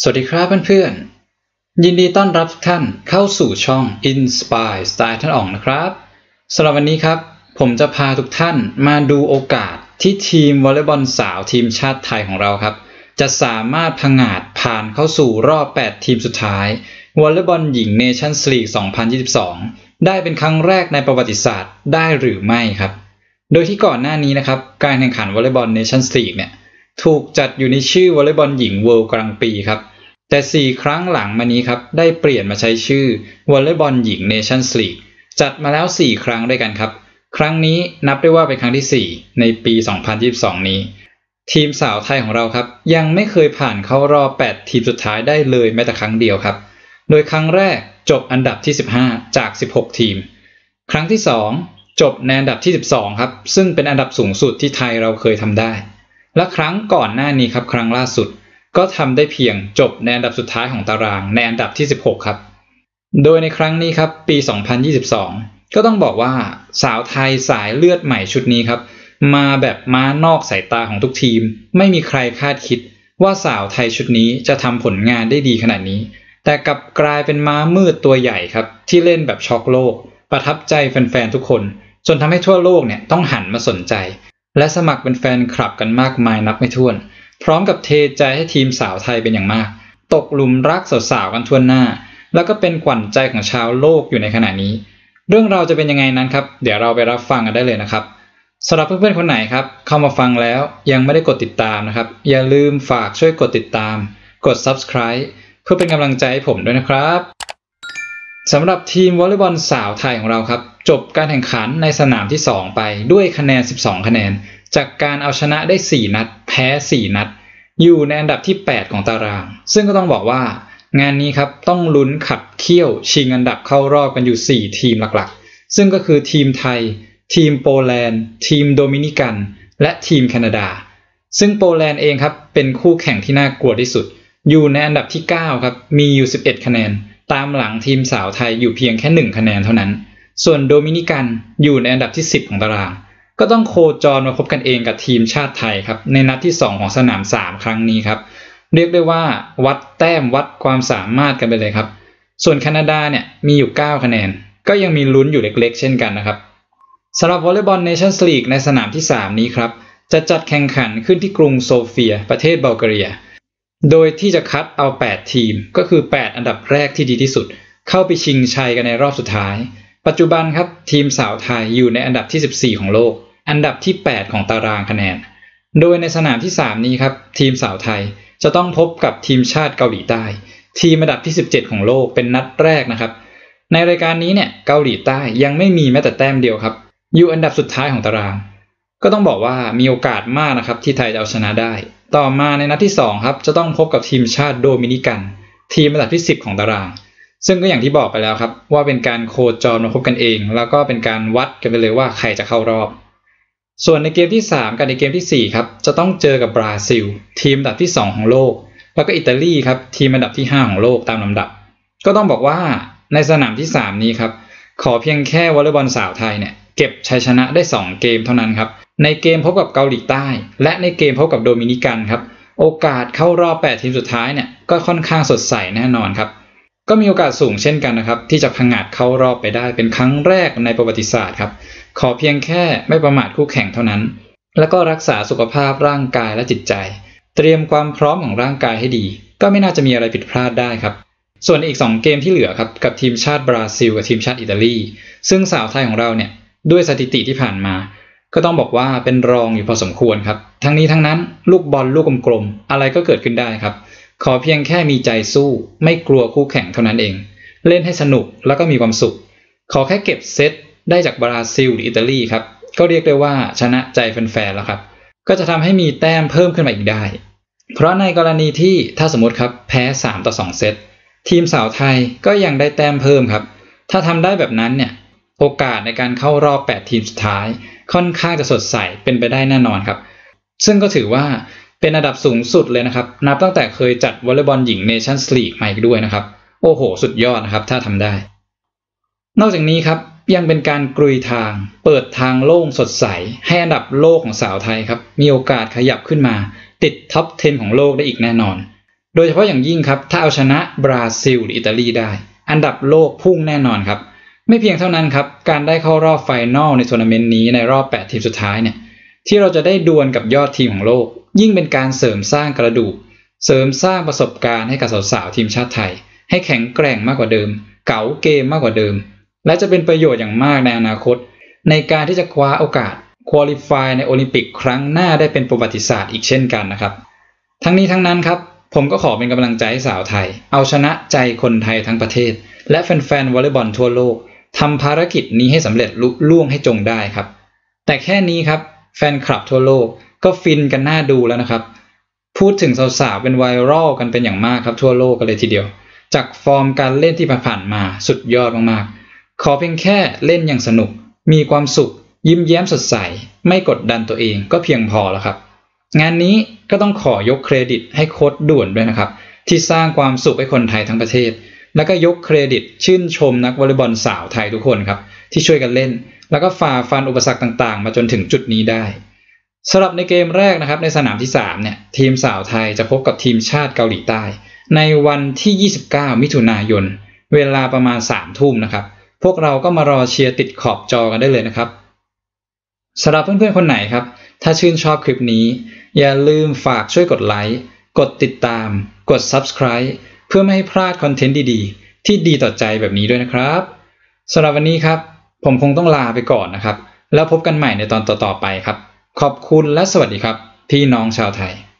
สวัสดีครับเพื่อนๆยินดีต้อนรับทุกท่านเข้าสู่ช่อง Inspire สไตล์ท่านอ๋องนะครับสำหรับวันนี้ครับผมจะพาทุกท่านมาดูโอกาสที่ทีมวอลเลย์บอลสาวทีมชาติไทยของเราครับจะสามารถผงาดผ่านเข้าสู่รอบ8ทีมสุดท้ายวอลเลย์บอลหญิงเนชั่นส์ลีก2022ได้เป็นครั้งแรกในประวัติศาสตร์ได้หรือไม่ครับโดยที่ก่อนหน้านี้นะครับการแข่งขันวอลเลย์บอลเนชั่นส์ลีกเนี่ยถูกจัดอยู่ในชื่อวอลเลย์บอลหญิงเวิลด์กลางปีครับแต่4ครั้งหลังมานี้ครับได้เปลี่ยนมาใช้ชื่อวอลเลย์บอลหญิงเนชั่นส์ลีกจัดมาแล้ว4ครั้งด้วยกันครับครั้งนี้นับได้ว่าเป็นครั้งที่4ในปี2022นี้ทีมสาวไทยของเราครับยังไม่เคยผ่านเข้ารอบ8ทีมสุดท้ายได้เลยแม้แต่ครั้งเดียวครับโดยครั้งแรกจบอันดับที่15จาก16ทีมครั้งที่2จบในอันดับที่12ครับซึ่งเป็นอันดับสูงสุดที่ไทยเราเคยทำได้และครั้งก่อนหน้านี้ครับครั้งล่าสุดก็ทำได้เพียงจบในอันดับสุดท้ายของตารางในอันดับที่16ครับโดยในครั้งนี้ครับปี2022ก็ต้องบอกว่าสาวไทยสายเลือดใหม่ชุดนี้ครับมาแบบม้านอกสายตาของทุกทีมไม่มีใครคาดคิดว่าสาวไทยชุดนี้จะทำผลงานได้ดีขนาดนี้แต่กลับกลายเป็นม้ามืดตัวใหญ่ครับที่เล่นแบบช็อกโลกประทับใจแฟนๆทุกคนจนทำให้ทั่วโลกเนี่ยต้องหันมาสนใจและสมัครเป็นแฟนคลับกันมากมายนับไม่ถ้วนพร้อมกับเทใจให้ทีมสาวไทยเป็นอย่างมากตกหลุมรักสาวๆกันทั่วหน้าแล้วก็เป็นขวัญใจของชาวโลกอยู่ในขณะนี้เรื่องราวจะเป็นยังไงนั้นครับเดี๋ยวเราไปรับฟังกันได้เลยนะครับสำหรับเพื่อนๆคนไหนครับเข้ามาฟังแล้วยังไม่ได้กดติดตามนะครับอย่าลืมฝากช่วยกดติดตามกด Subscribe เพื่อเป็นกำลังใจให้ผมด้วยนะครับสำหรับทีมวอลเลย์บอลสาวไทยของเราครับจบการแข่งขันในสนามที่2ไปด้วยคะแนน12คะแนนจากการเอาชนะได้4นัดแพ้4นัดอยู่ในอันดับที่8ของตารางซึ่งก็ต้องบอกว่างานนี้ครับต้องลุ้นขับเคี่ยวชิงอันดับเข้ารอบกันอยู่4ทีมหลักๆซึ่งก็คือทีมไทยทีมโปแลนด์ทีมโดมินิกันและทีมแคนาดาซึ่งโปแลนด์เองครับเป็นคู่แข่งที่น่ากลัวที่สุดอยู่ในอันดับที่9ครับมีอยู่11คะแนนตามหลังทีมสาวไทยอยู่เพียงแค่1คะแนนเท่านั้นส่วนโดมินิกันอยู่ในอันดับที่10ของตารางก็ต้องโคจรมาพบกันเองกับทีมชาติไทยครับในนัดที่2ของสนาม3ครั้งนี้ครับเรียกได้ว่าวัดแต้มวัดความสามารถกันไปเลยครับส่วนแคนาดาเนี่ยมีอยู่9คะแนนก็ยังมีลุ้นอยู่เล็กๆเช่นกันนะครับสำหรับวอลเลย์บอลเนชั่นส์ลีกในสนามที่3นี้ครับจะจัดแข่งขันขึ้นที่กรุงโซเฟียประเทศบัลแกเรียโดยที่จะคัดเอา8ทีมก็คือ8อันดับแรกที่ดีที่สุดเข้าไปชิงชัยกันในรอบสุดท้ายปัจจุบันครับทีมสาวไทยอยู่ในอันดับที่14ของโลกอันดับที่8ของตารางคะแนนโดยในสนามที่3นี้ครับทีมสาวไทยจะต้องพบกับทีมชาติเกาหลีใต้ทีมอันดับที่17ของโลกเป็นนัดแรกนะครับในรายการนี้เนี่ยเกาหลีใต้ยังไม่มีแม้แต่แต้มเดียวครับอยู่อันดับสุดท้ายของตารางก็ต้องบอกว่ามีโอกาสมากนะครับที่ไทยจะเอาชนะได้ต่อมาในนัดที่2ครับจะต้องพบกับทีมชาติโดมินิกันทีมอันดับที่10ของตารางซึ่งก็อย่างที่บอกไปแล้วครับว่าเป็นการโคจรมาพบกันเองแล้วก็เป็นการวัดกันไปเลยว่าใครจะเข้ารอบส่วนในเกมที่3กับในเกมที่4ครับจะต้องเจอกับบราซิลทีมอันดับที่2ของโลกแล้วก็อิตาลีครับทีมอันดับที่5ของโลกตามลำดับก็ต้องบอกว่าในสนามที่3นี้ครับขอเพียงแค่วอลเลย์บอลสาวไทยเนี่ยเก็บชัยชนะได้2เกมเท่านั้นครับในเกมพบกับเกาหลีใต้และในเกมพบกับโดมินิกันครับโอกาสเข้ารอบ8ทีมสุดท้ายเนี่ยก็ค่อนข้างสดใสแน่นอนครับก็มีโอกาสสูงเช่นกันนะครับที่จะผงาดเข้ารอบไปได้เป็นครั้งแรกในประวัติศาสตร์ครับขอเพียงแค่ไม่ประมาทคู่แข่งเท่านั้นแล้วก็รักษาสุขภาพร่างกายและจิตใจเตรียมความพร้อมของร่างกายให้ดีก็ไม่น่าจะมีอะไรผิดพลาดได้ครับส่วนอีก2เกมที่เหลือครับกับทีมชาติบราซิลกับทีมชาติอิตาลีซึ่งสาวไทยของเราเนี่ยด้วยสถิติที่ผ่านมาก็ต้องบอกว่าเป็นรองอยู่พอสมควรครับทั้งนี้ทั้งนั้นลูกบอลลูกกลมๆอะไรก็เกิดขึ้นได้ครับขอเพียงแค่มีใจสู้ไม่กลัวคู่แข่งเท่านั้นเองเล่นให้สนุกแล้วก็มีความสุขขอแค่เก็บเซตได้จากบราซิลหรืออิตาลีครับก็เรียกได้ว่าชนะใจแฟนๆแล้วครับก็จะทำให้มีแต้มเพิ่มขึ้นมาอีกได้เพราะในกรณีที่ถ้าสมมติครับแพ้3-2เซตทีมสาวไทยก็ยังได้แต้มเพิ่มครับถ้าทำได้แบบนั้นเนี่ยโอกาสในการเข้ารอบ8ทีมสุดท้ายค่อนข้างจะสดใสเป็นไปได้แน่นอนครับซึ่งก็ถือว่าเป็นอันดับสูงสุดเลยนะครับนับตั้งแต่เคยจัดวอลเลย์บอลหญิงเนชั่นส์ลีกมาอีกด้วยนะครับโอ้โหสุดยอดนะครับถ้าทำได้นอกจากนี้ครับยังเป็นการกลุยทางเปิดทางโล่งสดใสให้อันดับโลกของสาวไทยครับมีโอกาสขยับขึ้นมาติดท็อป 10ของโลกได้อีกแน่นอนโดยเฉพาะอย่างยิ่งครับถ้าเอาชนะบราซิลหรืออิตาลีได้อันดับโลกพุ่งแน่นอนครับไม่เพียงเท่านั้นครับการได้เข้ารอบไฟนอลในทัวร์นาเมนต์นี้ในรอบ8ทีมสุดท้ายเนี่ยที่เราจะได้ดวลกับยอดทีมของโลกยิ่งเป็นการเสริมสร้างกระดูกเสริมสร้างประสบการณ์ให้กับสาวๆทีมชาติไทยให้แข็งแกร่งมากกว่าเดิมเก๋าเกมมากกว่าเดิมและจะเป็นประโยชน์อย่างมากในอนาคตในการที่จะคว้าโอกาสควอลิฟายในโอลิมปิกครั้งหน้าได้เป็นประวัติศาสตร์อีกเช่นกันนะครับทั้งนี้ทั้งนั้นครับผมก็ขอเป็นกำลังใจให้สาวไทยเอาชนะใจคนไทยทั้งประเทศและแฟนๆวอลเลย์บอลทั่วโลกทำภารกิจนี้ให้สำเร็จลุล่วงให้จงได้ครับแต่แค่นี้ครับแฟนคลับทั่วโลกก็ฟินกันน่าดูแล้วนะครับพูดถึงสาวๆเป็นไวรัลกันเป็นอย่างมากครับทั่วโลกกันเลยทีเดียวจากฟอร์มการเล่นที่ผ่านมาสุดยอดมากๆขอเพียงแค่เล่นอย่างสนุกมีความสุขยิ้มแย้มสดใสไม่กดดันตัวเองก็เพียงพอแล้วครับงานนี้ก็ต้องขอยกเครดิตให้โค้ชด่วนด้วยนะครับที่สร้างความสุขให้คนไทยทั้งประเทศแล้วก็ยกเครดิตชื่นชมนักวอลเลย์บอลสาวไทยทุกคนครับที่ช่วยกันเล่นแล้วก็ฝ่าฟันอุปสรรคต่างๆมาจนถึงจุดนี้ได้สำหรับในเกมแรกนะครับในสนามที่3เนี่ยทีมสาวไทยจะพบกับทีมชาติเกาหลีใต้ในวันที่29มิถุนายนเวลาประมาณ 3 ทุ่มนะครับพวกเราก็มารอเชียร์ติดขอบจอกันได้เลยนะครับสำหรับเพื่อนๆคนไหนครับถ้าชื่นชอบคลิปนี้อย่าลืมฝากช่วยกดไลค์กดติดตามกด Subscribe เพื่อไม่ให้พลาดคอนเทนต์ดีๆที่ดีต่อใจแบบนี้ด้วยนะครับสำหรับวันนี้ครับผมคงต้องลาไปก่อนนะครับแล้วพบกันใหม่ในตอนต่อๆไปครับขอบคุณและสวัสดีครับพี่น้องชาวไทย